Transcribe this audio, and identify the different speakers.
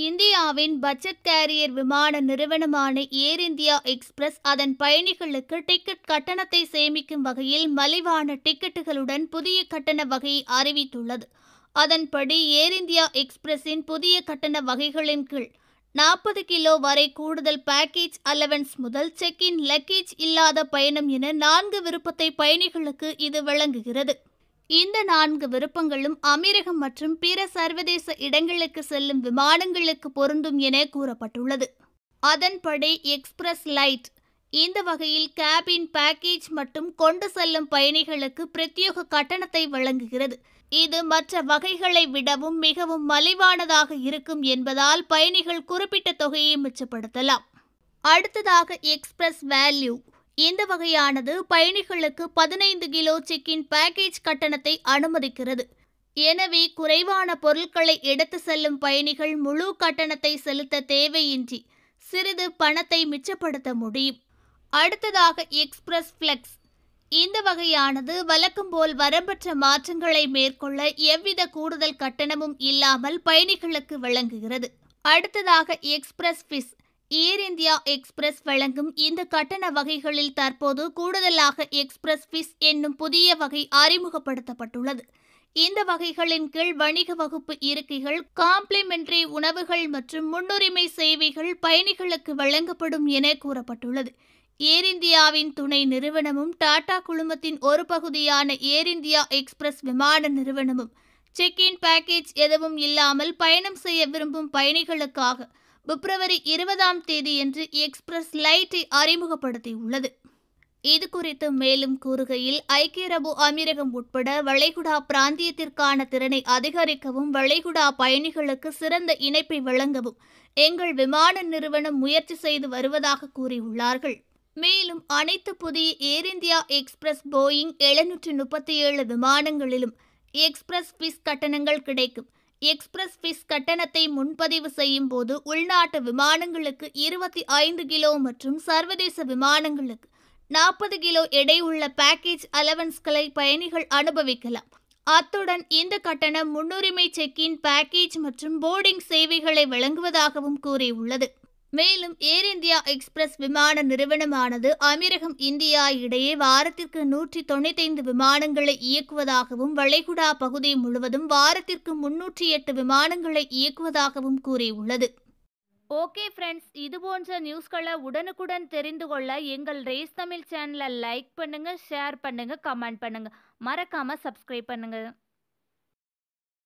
Speaker 1: இந்தியாவின் budget carrier விமான நிறுவனமான ஏர் இந்தியா எக்ஸ்பிரஸ் அதன் பயணிகளுக்கு டிக்கெட் கட்டணத்தை சேமிக்கும் வகையில் மலிவான டிக்கெட்டுகளுடன் புதிய கட்டண வகையை அறிவித்துள்ளது. அதன்படி ஏர் இந்தியா எக்ஸ்பிரஸின் புதிய கட்டண வகைகளின் கீழ் 40 கிலோ வரை கூடுதல் பேக்கேஜ் அலவன்ஸ் முதல் செக்-இன் லக்கேஜ் இல்லாத பயணம் என 4 விருப்பத்தை பயணிகளுக்கு இது வழங்குகிறது. இந்த 4 விருப்பங்களும் அமீரகம் மற்றும் பிற சர்வதேச இடங்களுக்கு செல்லும் விமானங்களுக்கு பொருந்தும் என கூறப்பட்டுள்ளது. அதன்படி எக்ஸ்பிரஸ் லைட் இந்த வகையில் கேபின் பேக்கேஜ் மற்றும் கொண்டு செல்லும் பயணிகளுக்கு பிரத்யேக கட்டணத்தை வழங்குகிறது. இது மற்ற வகைகளை விடவும் மிகவும் மலிவானதாக இருக்கும் என்பதால் பயணிகள் குறிப்பிட்ட தொகையை மிச்சப்படுத்தலாம். அடுத்ததாக எக்ஸ்பிரஸ் வேல்யூ இந்த வகையானது பயணிகளுக்கு 15 கிலோ செக்-இன் பேக்கேஜ் கட்டணத்தை அனுமதிக்கிறது. எனவே குறைவான பொருட்களை எடுத்து செல்லும் பயணிகள் முழு கட்டணத்தை செலுத்த தேவையின்றி சிறிது பணத்தை மிச்சப்படுத்த முடியும். அடுத்ததாக எக்ஸ்பிரஸ் ஃப்ளெக்ஸ் இந்த வகையானது வழக்கம் போல் வரம்பற்ற மாற்றங்களை மேற்கொள்ள எவ்வித கூடுதல் கட்டணமும் இல்லாமல் பயணிகளுக்கு வழங்குகிறது. அடுத்ததாக express biz Air India Express வழங்கும் இந்த கட்டண வகைகளில் தற்போது கூடுதலாக எக்ஸ்பிரஸ் ஃபிஸ் என்னும் புதிய வகை அறிமுகப்படுத்தப்பட்டுள்ளது. இந்த வகைகளின் கீழ் வணிக வகுப்பு இருக்கைகள், காம்ப்ளிமெண்டரி உணவுகள் மற்றும் முன்னுரிமை சேவைகள் பயணிகளுக்கு வழங்கப்படும் என கூறப்பட்டுள்ளது. ஏர் இந்தியாவின் துணை நிறுவனமும் டாடா குழுமத்தின் ஒரு பகுதியான ஏர் இந்தியா எக்ஸ்பிரஸ் விமான நிறுவனமும் செக்-இன் பேக்கேஜ் எதுவும் இல்லாமல் பயணம் செய்ய விரும்பும் பயணிகளுக்காக பிப்ரவரி 20ஆம் தேதியன்று எக்ஸ்பிரஸ் லைட்டை அறிமுகப்படுத்தியுள்ளது. இது குறித்து மேலும் கூறுகையில், ஐக்கிய அரபு அமீரகம் உட்பட வளைகுடா பிராந்தியத்திற்கான திறனை அதிகரிக்கவும் வளைகுடா பயணிகளுக்கு சிறந்த இணைப்பை வழங்கவும் எங்கள் விமான நிறுவனம் முயற்சி செய்து வருவதாக கூறியுள்ளார்கள். மேலும் அனைத்து புதிய ஏர் இந்தியா எக்ஸ்பிரஸ் போயிங் 737 விமானங்களிலும் எக்ஸ்பிரஸ் ஃபிஸ் கட்டணங்கள் கிடைக்கும். எக்ஸ்பிரஸ் ஃபிஸ் கட்டணத்தை முன்பதிவு செய்யும் போது உள்நாட்டு விமானங்களுக்கு 25 கிலோ மற்றும் சர்வதேச விமானங்களுக்கு 40 கிலோ எடை உள்ள பேக்கேஜ் அலவன்ஸ்களை பயணிகள் அனுபவிக்கலாம். அத்துடன் இந்த கட்டணம் முன்னுரிமை செக்-இன் பேக்கேஜ் மற்றும் போர்டிங் சேவைகளை வழங்குவதாகவும் கூறியுள்ளது. மேலும் ஏர் இந்தியா எக்ஸ்பிரஸ் விமான நிறுவனமானது அமீரகம் இந்தியா இடையே வாரத்திற்கு 195 விமானங்களை இயக்குவதாகவும் வளைகுடா பகுதி முழுவதும் வாரத்திற்கு 308 விமானங்களை இயக்குவதாகவும் கூறியுள்ளது. ஓகே ஃப்ரெண்ட்ஸ், இது போன்ற நியூஸ்களை உடனுக்குடன் தெரிந்து கொள்ள எங்கள் ரேஸ் தமிழ் சேனலை லைக் பண்ணுங்க, ஷேர் பண்ணுங்க, கமெண்ட் பண்ணுங்க, மறக்காம சப்ஸ்கிரைப் பண்ணுங்க.